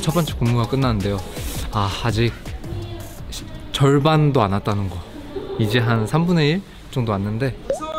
첫 번째 공모가 끝났는데요. 아직 절반도 안 왔다는 거. 이제 한 3분의 1 정도 왔는데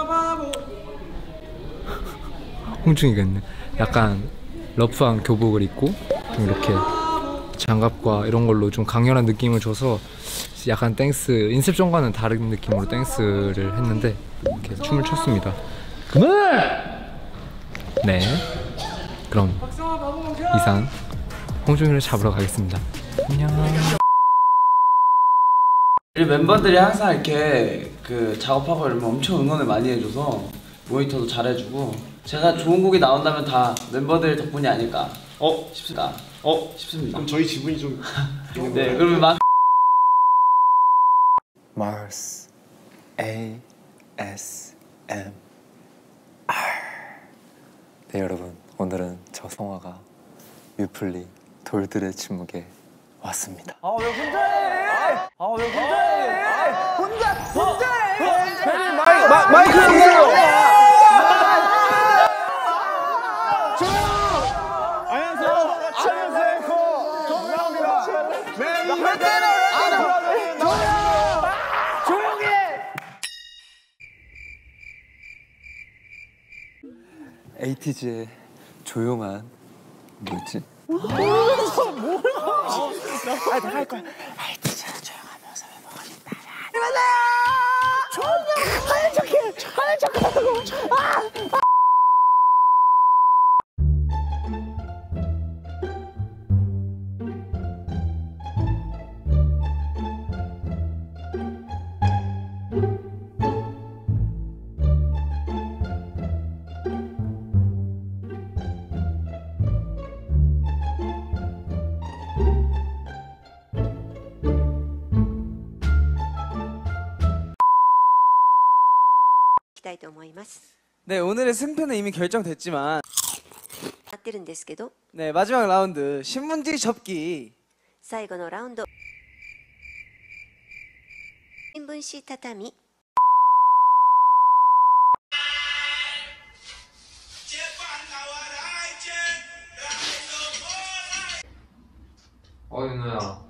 홍중이가 있네. 약간 러프한 교복을 입고 좀 이렇게 장갑과 이런 걸로 좀 강렬한 느낌을 줘서 약간 댄스, 인셉션과는 다른 느낌으로 댄스를 했는데 이렇게 춤을 췄습니다. 그만! 네, 그럼 이상 홍중이를 잡으러 가겠습니다. 안녕. 우리 멤버들이 항상 이렇게 작업하고 이러면 엄청 응원을 많이 해줘서 모니터도 잘해주고, 제가 좋은 곡이 나온다면 다 멤버들 덕분이 아닐까 싶습니다. 그럼 저희 지분이 좀 네, 그러면 Mars ASMR. 네 여러분, 오늘은 저 성화가 뮤플리 돌들의 침묵에 왔습니다. 왜 혼자 해? 왜 혼자 해? 혼자 해! 마이크 주세요. 에이티즈의 조용한 뭐지? 내가 할 거야. 에이티즈는 조용한 모습을 보고 싶다. 조용히 하는 척하고. 네, 오늘의 승패는 이미 결정됐지만 네, 마지막 라운드 신문지 접기 最後のラウンド新聞紙畳 윤호야.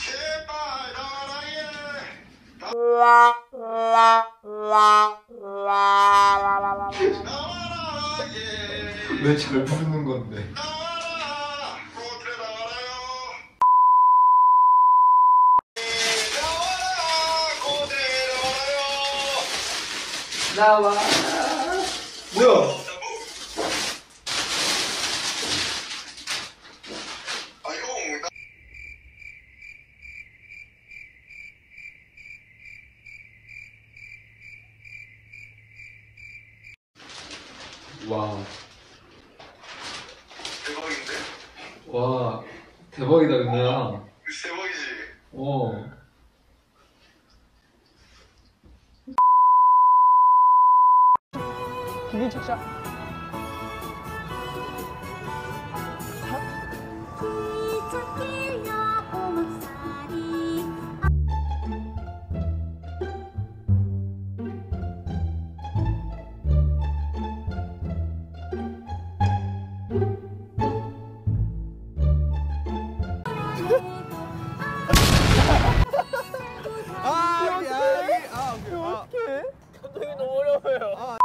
왜 잘 부르는 건데? 나와. 뭐야? 와. 대박인데? 와, 대박이다, 윤호야. 대박이지? 기분 좋죠? 감독이 너무 어려워요.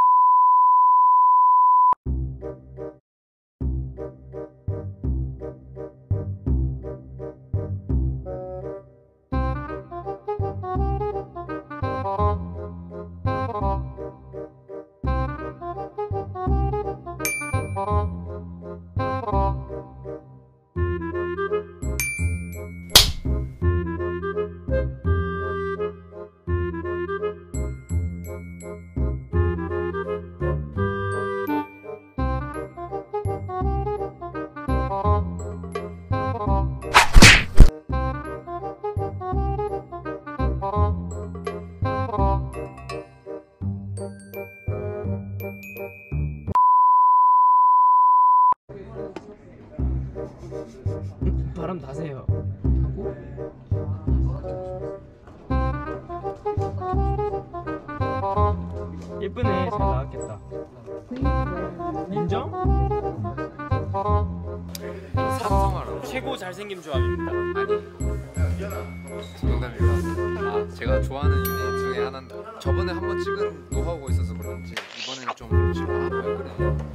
바람 다세요. 예쁘네. 잘 나왔겠다. 인정? 사성하라고. 최고 잘생김 조합입니다. 농담입니다. 아, 제가 좋아하는 유닛 중에 하나인데 저번에 한번 찍은 노하우가 있어서 그런지 이번에는 좀 왜 그래?